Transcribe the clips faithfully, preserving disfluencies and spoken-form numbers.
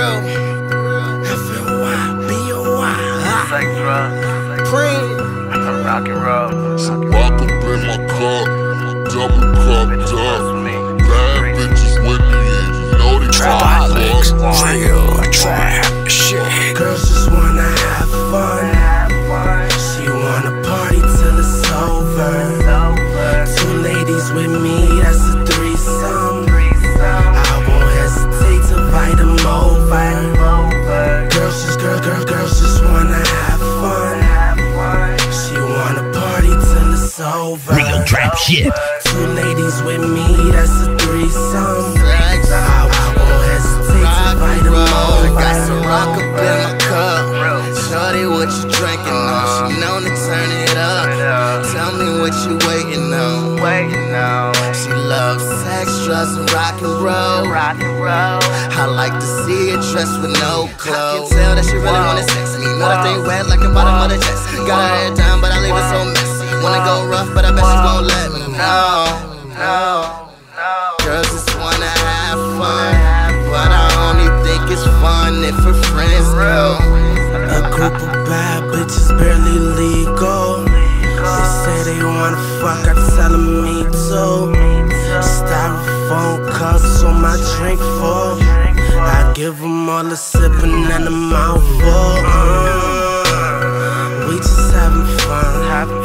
real. F L Y, B O Y. Sex, drugs, Preem. rock and roll. Rock up in my cup, double cupped up. Bad bitches with me, and you know they Trap Alex, fuck. real trap shit. Girls just wanna have fun. She wanna party till it's over. Two ladies with me, that's a threesome. I won't hesitate to invite them over. Girls just, girl, girl, girls just wanna have fun. She wanna party till it's over. Real trap shit. Two ladies with me, that's a threesome. I, I won't hesitate to invite them over. Got some rock up in my cup. Shorty, what you drinking on? She known to turn it up. Tell me what you waiting on. She loves sex, drugs, and rock and roll. I like to see her dressed with no clothes. I can tell that she really wanna sex me. Know that they wet like a bottom of the chest. Got her hair down, but I leave it so messy. Wanna go rough, but I bet she won't let me. No, girls just wanna have fun, but I only think it's fun if her friends go. A group of bad bitches barely legal. They say they wanna fuck, I tell them me too. Styrofoam cups on my drink full. I give them all a sippin' and a mouthful. uh, We just having fun.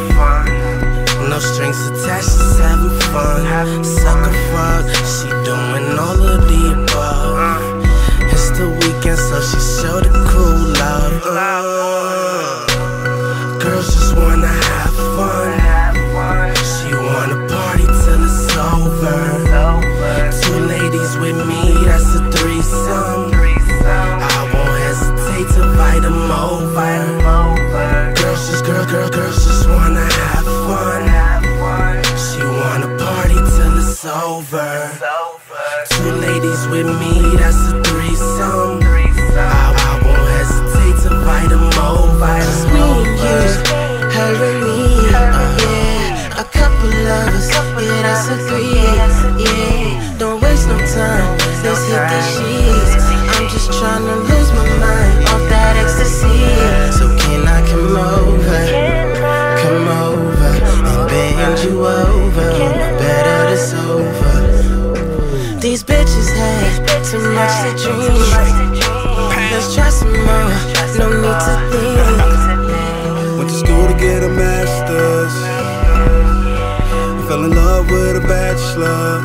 No strings attached, just having fun. Sucker fuck, she doing all of the above. It's the weekend, so she showed the cool love. uh, Girls just wanna have fun. She wanna party till it's over. Two ladies with me, that's a threesome. I won't hesitate to invite them over. Girls just, girl, girl, girls just wanna have fun. She wanna party till it's over. Two ladies with me, that's a threesome. I, I won't hesitate to invite them over. Just me and you, her and me, yeah. A couple of us, yeah, that's a three, yeah. Don't waste no time, let's hit these sheets. I'm just tryna lose my mind off that ecstasy. So can I come over, come over, and bend you over? Better it's over. These bitches had too much to drink. Let's try some more, no need to think. Went to school to get a master's. Fell in love with a bachelor.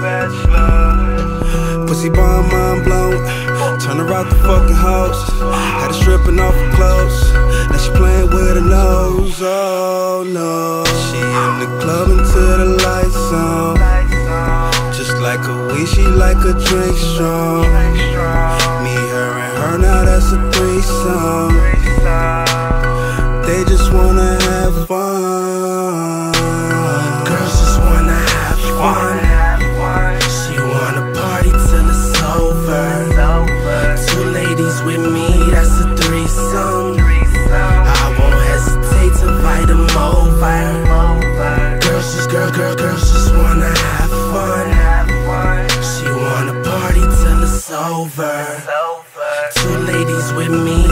Pussy bomb, mind blown. Turn her out the fucking house. Had her stripping off her clothes. Now she playing with her nose. Oh no. She in the club until the lights on. Just like a weed, she like a drink strong. Me, her, and her, now that's a threesome. They just wanna have fun. Girls just wanna have fun. She wanna party till it's over. Two ladies with me, that's a threesome. I won't hesitate to invite them over. Girls just, girl, girl, girls just wanna have fun. She wanna party till it's over. Two ladies with me,